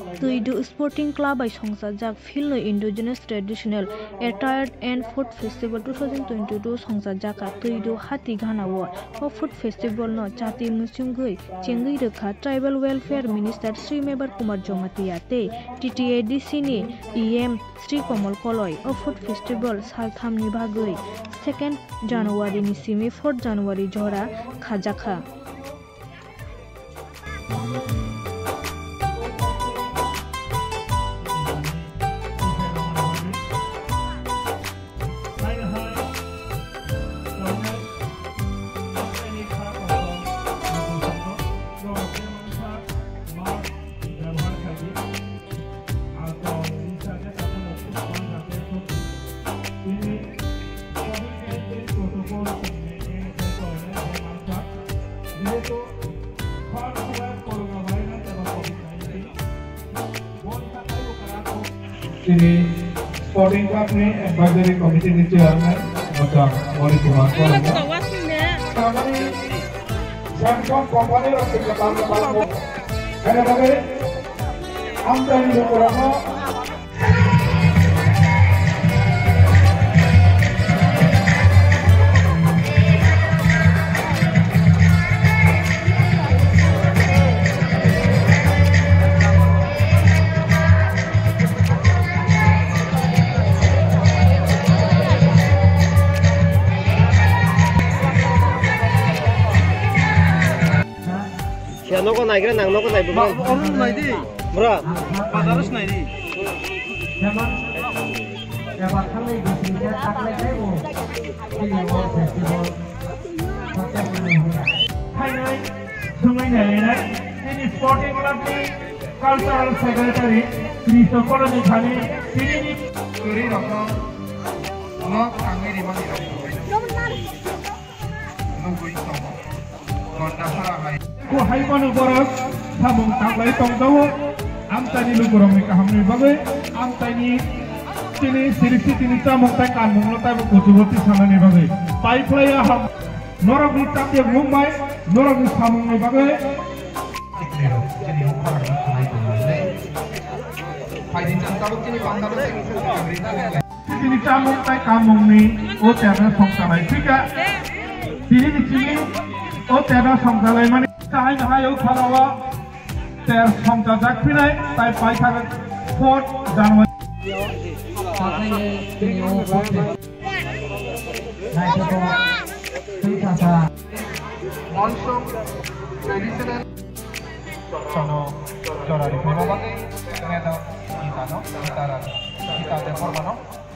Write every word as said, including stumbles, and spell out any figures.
Tuidu Sporting Club by Songsajak Philno Indigenous Traditional Attire and Food Festival twenty twenty-two Songsajaka Tuidu Hati Ghanawo o Food Festival no Chati Musungui Chengui Rekha Tribal Welfare Minister Sri Mebar Kumar Jomatiyate T T A D C ni E M Sri Komal Koloi o Food Festival Saltham ni Bagui second January ni Simi fourth January Jora Khajaka Ini Sporting Club ni Advisory Committee ni Chairman macam Wali Kumar Kolai. Kami ni Samsung Company orang kerjasama dengan ada apa? Ambil ni berapa? Ya no kon naik nang no kon naik bukan. Orang naik di. Berapa? Harus naik di. Zaman dapat kali di sini tak lagi mau. Ini mau festival. Hai naik, sungai naik. Ini Sporting Club ni Cultural Secretary Kristo Koloni kami ini kiri rokok. No kami di mana di nungguin sama. Konda hai. Ku hai manu boros samung taklai tong dawo am tani lu gorong ni kaham ni bagai am tani tini sirisi tini samung tai kan mung lo tai bu kutubuti sana ni bagai pai playa ham norok ni tak yang mumbai norok ni samung ni bagai iknero jadi ukar ni kai tu ni pai di jang tabu tini pang tabu tini samung tai kamung ni o tiada song salai tiga tini di sini o tiada song salai mani Kahai kahai ukarawa ter somjajak pinai tai pai thaga fourth January kahai ni o bote nai to tisa also traditional sono jora di prima bate credo kita no kita kita de forma no